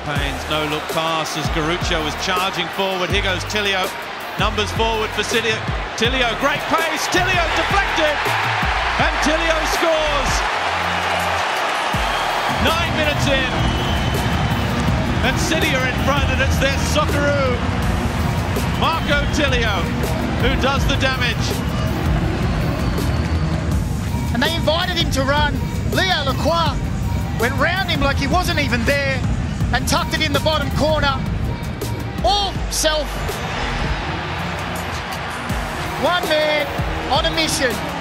pains, no look pass as Garuccio was charging forward. Here goes Tilio, numbers forward for Tilio, great pace, Tilio deflected, and Tilio scores. 9 minutes in, and City are in front, and it's their Socceroo, Marco Tilio, who does the damage. And they invited him to run. Leo Lacroix went round him like he wasn't even there and tucked it in the bottom corner. All self. One man on a mission.